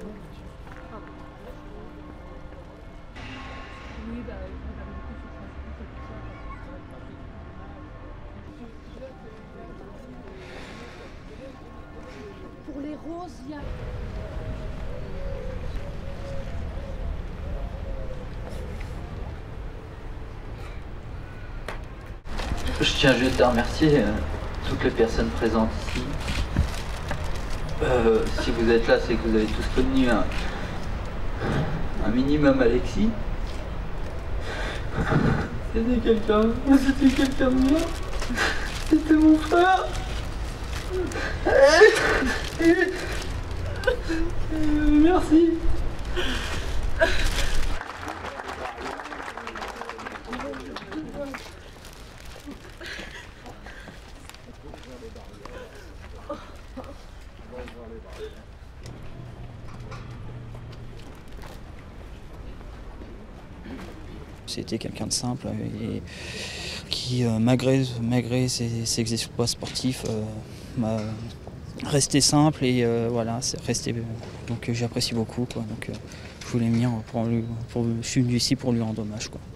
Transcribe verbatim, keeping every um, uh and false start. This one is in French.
Pour les roses, il y a... Je tiens juste à remercier euh, toutes les personnes présentes ici. Euh, si vous êtes là, c'est que vous avez tous connu un, un minimum Alexis. C'était quelqu'un, c'était quelqu'un de bien. C'était mon frère. Merci. C'était quelqu'un de simple et qui, euh, malgré, malgré ses, ses exploits sportifs, euh, m'a resté simple et euh, voilà, c'est resté. Donc euh, j'apprécie beaucoup, quoi. Donc euh, je voulais venir pour lui, pour, je suis venu ici pour lui rendre hommage, quoi.